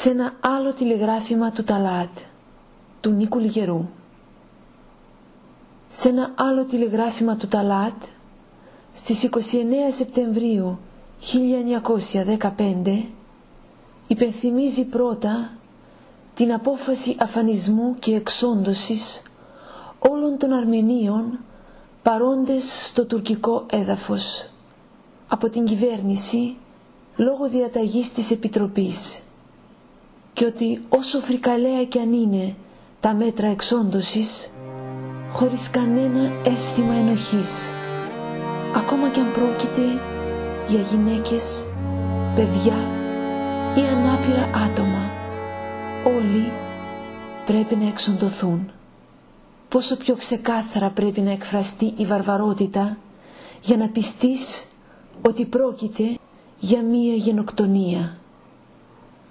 σε ένα άλλο τηλεγράφημα του Ταλάτ, του Νίκου Λιγερού. Σε ένα άλλο τηλεγράφημα του Ταλάτ, στις 29 Σεπτεμβρίου 1915, υπενθυμίζει πρώτα την απόφαση αφανισμού και εξόντωσης όλων των Αρμενίων παρόντες στο τουρκικό έδαφος από την κυβέρνηση λόγω διαταγής της Επιτροπής, και ότι όσο φρικαλαία κι αν είναι τα μέτρα εξόντωσης, χωρίς κανένα αίσθημα ενοχής, ακόμα κι αν πρόκειται για γυναίκες, παιδιά ή ανάπηρα άτομα, όλοι πρέπει να εξοντωθούν. Πόσο πιο ξεκάθαρα πρέπει να εκφραστεί η βαρβαρότητα για να πιστείς ότι πρόκειται για μία γενοκτονία.